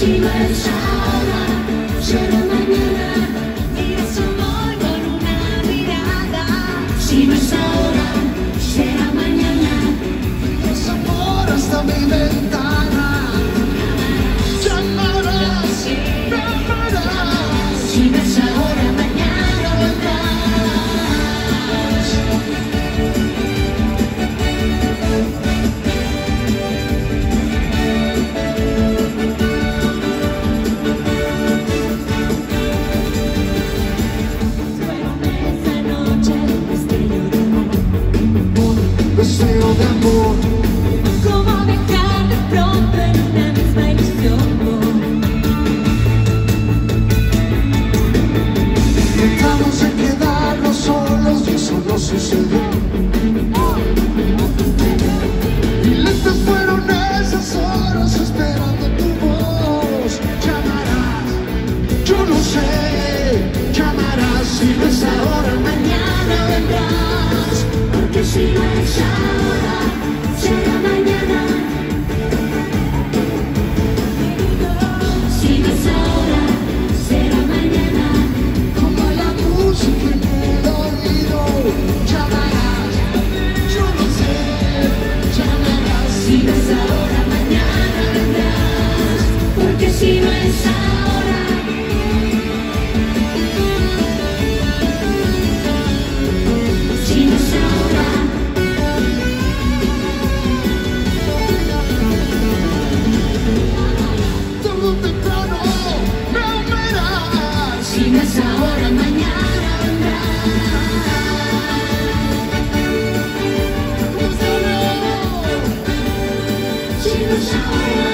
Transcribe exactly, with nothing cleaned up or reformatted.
si no es ahora, será mañana. Mira su amor con una mirada. Si no es ahora, será mañana. Es amor hasta mi ventana. Llamarás, llamarás. Si no es ahora, mañana vendrás. Deseo de amor, Como viajar de pronto en una misma ilusión. tratamos de quedarnos solos y eso no sucedió. Y lentas fueron esas horas esperando tu voz. Llamarás, yo no sé, llamarás. Si no es ahora, Mañana vendrás, porque si no es ahora, será mañana. Si no es ahora, será mañana. como la música en el oído. Llamarás, yo no sé, llamarás. Si no es ahora, mañana vendrás, porque si no es ahora, si no es ahora, Tarde o temprano me verás. si no es ahora, mañana vendrás. Si no es ahora,